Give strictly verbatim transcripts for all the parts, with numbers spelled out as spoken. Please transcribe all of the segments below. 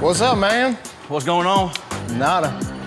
What's up, man? What's going on? Nada.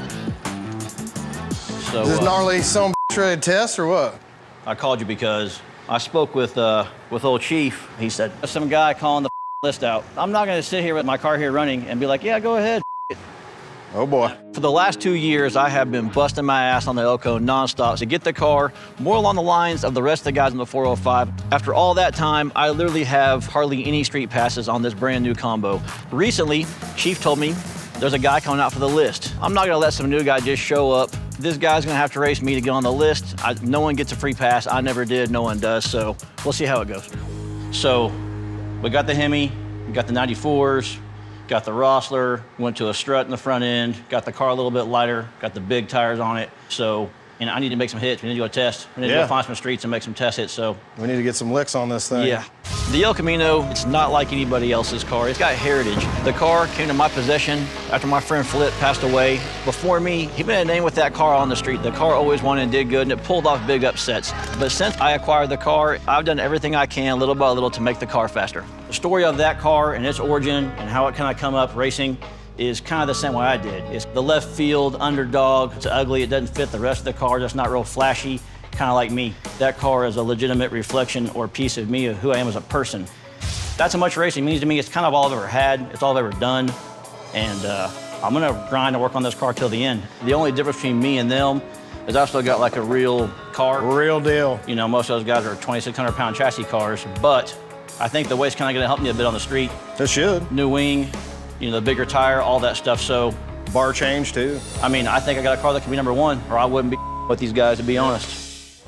So, Is this uh, gnarly some ready to test or what? I called you because I spoke with uh, with old Chief. He said, some guy calling the list out. I'm not gonna sit here with my car here running and be like, yeah, go ahead. Oh boy. For the last two years, I have been busting my ass on the Elko nonstop to get the car more along the lines of the rest of the guys in the four oh five. After all that time, I literally have hardly any street passes on this brand new combo. Recently, Chief told me there's a guy coming out for the list. I'm not gonna let some new guy just show up. This guy's gonna have to race me to get on the list. I, no one gets a free pass. I never did, no one does, so we'll see how it goes. So, we got the Hemi, we got the ninety-fours, got the Rossler, went to a strut in the front end, got the car a little bit lighter, got the big tires on it. So, and I need to make some hits. We need to go test. We need yeah. to go find some streets and make some test hits, so. We need to get some licks on this thing. Yeah. The El Camino, it's not like anybody else's car. It's got heritage. The car came to my possession after my friend Flip passed away. Before me, he made a name with that car on the street. The car always won and did good, and it pulled off big upsets. But since I acquired the car, I've done everything I can, little by little, to make the car faster. The story of that car and its origin and how it kind of come up racing is kind of the same way I did. It's the left field underdog. It's ugly. It doesn't fit the rest of the car. It's not real flashy. Kind of like me. That car is a legitimate reflection or piece of me, of who I am as a person. That's how much racing means to me. It's kind of all I've ever had. It's all I've ever done. And uh, I'm gonna grind and work on this car till the end. The only difference between me and them is I've still got like a real car. Real deal. You know, most of those guys are twenty-six hundred pound chassis cars, but I think the weight's kind of gonna help me a bit on the street. It should. New wing, you know, the bigger tire, all that stuff. So, bar change too. I mean, I think I got a car that could be number one, or I wouldn't be with these guys, to be honest.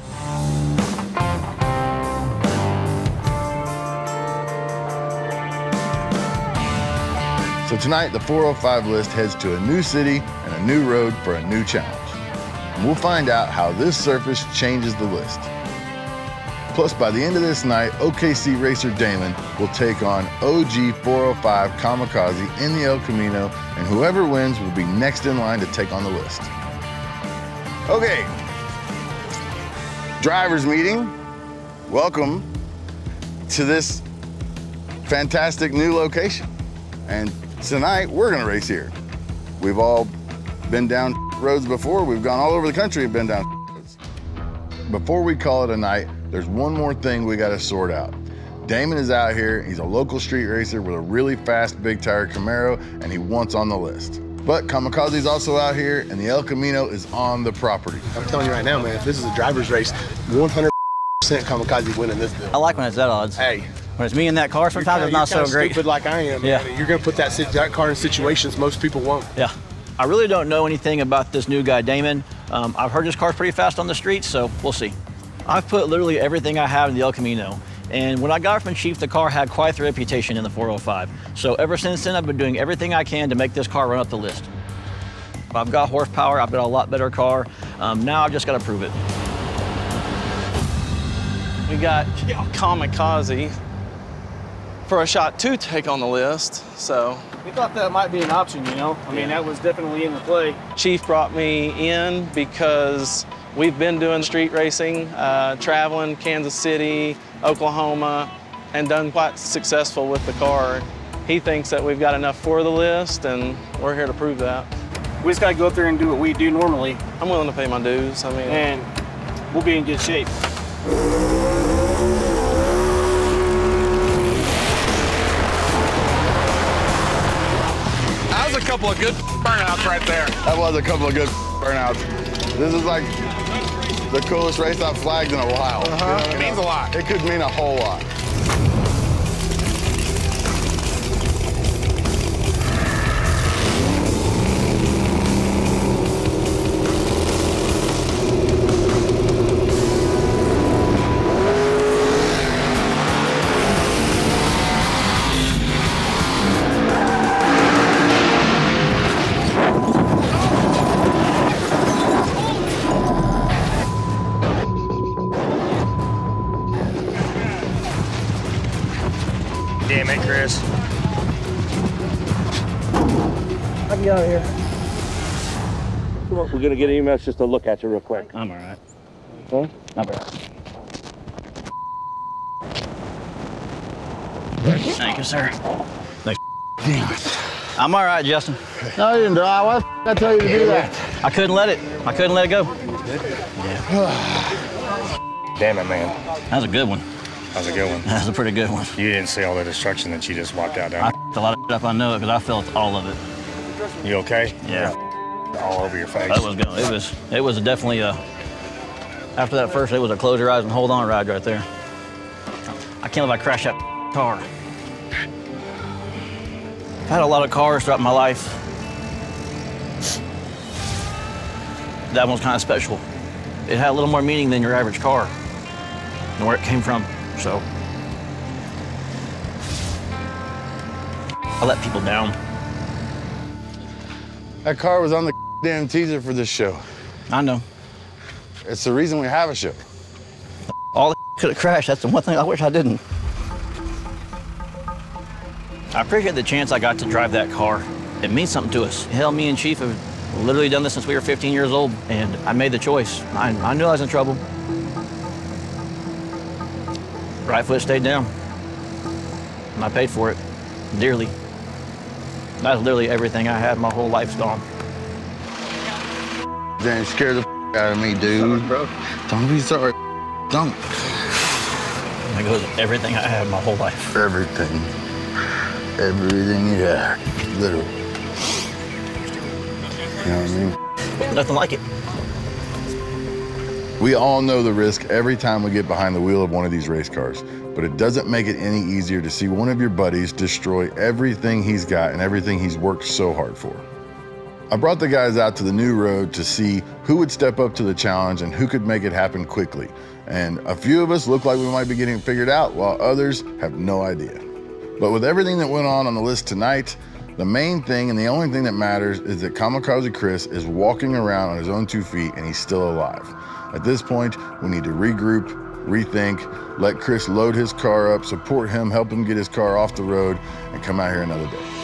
So tonight, the four oh five list heads to a new city and a new road for a new challenge. And we'll find out how this surface changes the list. Plus, by the end of this night, O K C racer Damon will take on O G four oh five Kamikaze in the El Camino, and whoever wins will be next in line to take on the list. Okay, drivers meeting. Welcome to this fantastic new location. And tonight, we're gonna race here. We've all been down roads before. We've gone all over the country and been down roads. Before we call it a night, there's one more thing we gotta sort out. Damon is out here. He's a local street racer with a really fast big tire Camaro, and he wants on the list. But Kamikaze's also out here, and the El Camino is on the property. I'm telling you right now, man, if this is a driver's race, one hundred percent Kamikaze winning this deal. I like when it's that odds. Hey. When it's me in that car, sometimes kinda, it's not so great. Stupid like I am. Yeah. Man. You're gonna put that, that car in situations most people won't. Yeah. I really don't know anything about this new guy, Damon. Um, I've heard his car's pretty fast on the streets, so we'll see. I've put literally everything I have in the El Camino. And when I got it from Chief, the car had quite the reputation in the four oh five. So ever since then, I've been doing everything I can to make this car run up the list. I've got horsepower, I've got a lot better car. Um, now I've just got to prove it. We got Kamikaze for a shot to take on the list, so. We thought that might be an option, you know? I mean, that was definitely in the play. Chief brought me in because we've been doing street racing, uh, traveling Kansas City, Oklahoma, and done quite successful with the car. He thinks that we've got enough for the list, and we're here to prove that. We just got to go up there and do what we do normally. I'm willing to pay my dues. I mean, and we'll be in good shape. That was a couple of good burnouts right there. That was a couple of good burnouts. This is like the coolest race I've flagged in a while. Uh-huh. It means a lot. It could mean a whole lot. Damn it, Chris. I can get out of here. Come on, we're gonna get him just to look at you real quick. I'm all right. Huh? I'm all right. Thank you, sir. Thanks. Damn it. I'm all right, Justin. No, you didn't die. Why the f I tell you to do that? I couldn't let it. I couldn't let it go. Damn it, man. That was a good one. That was a good one. That was a pretty good one. You didn't see all the destruction that you just walked out down. I f***ed a lot of up. I know it because I felt all of it. You okay? Yeah. All over your face. That was good. It was. It was definitely a. After that first, it was a close your eyes and hold on ride right there. I can't believe I crashed that car. I've had a lot of cars throughout my life. That one's kind of special. It had a little more meaning than your average car and where it came from, so. I let people down. That car was on the damn teaser for this show. I know. It's the reason we have a show. All the could have crashed. That's the one thing I wish I didn't. I appreciate the chance I got to drive that car. It means something to us. Hell, me and Chief have literally done this since we were fifteen years old, and I made the choice. I, I knew I was in trouble. Right foot stayed down, and I paid for it dearly. That's literally everything I had. My whole life's gone. Damn, scared the f out of me, dude. Sorry, bro. Don't be sorry. Don't. That goes everything I had my whole life. Everything. Everything you had. Literally. You know what I mean? Nothing like it. We all know the risk every time we get behind the wheel of one of these race cars, but it doesn't make it any easier to see one of your buddies destroy everything he's got and everything he's worked so hard for. I brought the guys out to the new road to see who would step up to the challenge and who could make it happen quickly. And a few of us look like we might be getting it figured out, while others have no idea. But with everything that went on on the list tonight, the main thing and the only thing that matters is that Kamikaze Chris is walking around on his own two feet and he's still alive. At this point, we need to regroup, rethink, let Chris load his car up, support him, help him get his car off the road, and come out here another day.